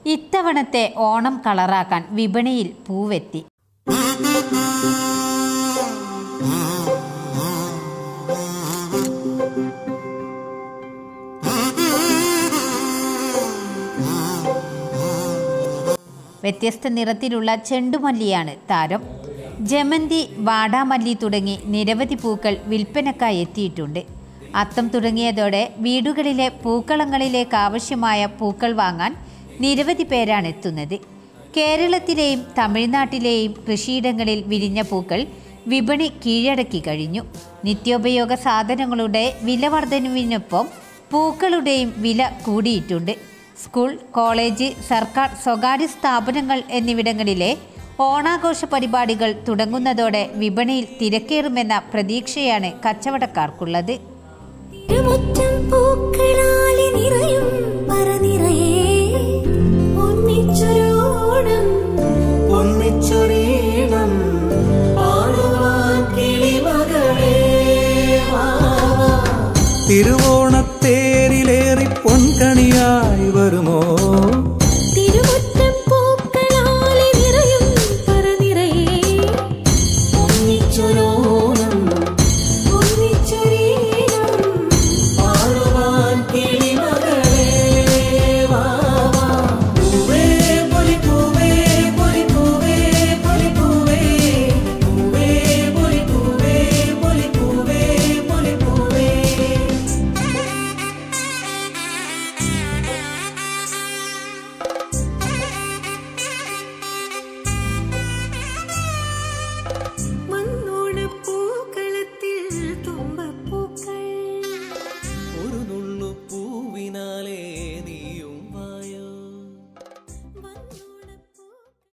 ഇത്തവണത്തെ ഓണം കളറാക്കാൻ വിപണിയിൽ പൂവെത്തി. വ്യത്യസ്ത നിറത്തിലുള്ള ചെണ്ടുമല്ലിയാണ് താരം. ജമന്തി, വാടാമല്ലി തുടങ്ങി നിരവധി പൂക്കൾ വിൽപ്പനക്കായി എത്തിയിട്ടുണ്ട്. അത്തം തുടങ്ങിയതോടെ വീടുകളിലെ പൂക്കളങ്ങളിലേക്ക് ആവശ്യമായ പൂക്കൾ വാങ്ങാൻ നിരവധി പേരാണ് എത്തുന്നത്. കേരളത്തിലെയും തമിഴ്നാട്ടിലെയും കൃഷിയിടങ്ങളിൽ വിരിഞ്ഞ പൂക്കൾ വിപണി കീഴടക്കി കഴിഞ്ഞു. നിത്യോപയോഗ സാധനങ്ങളുടെ വില വർധനവിനൊപ്പം പൂക്കളുടെയും വില കൂടിയിട്ടുണ്ട്. സ്കൂൾ, കോളേജ്, സർക്കാർ, സ്വകാര്യ സ്ഥാപനങ്ങൾ എന്നിവിടങ്ങളിലെ ഓണാഘോഷ പരിപാടികൾ തുടങ്ങുന്നതോടെ വിപണിയിൽ തിരക്കേറുമെന്ന പ്രതീക്ഷയാണ് കച്ചവടക്കാർക്കുള്ളത്.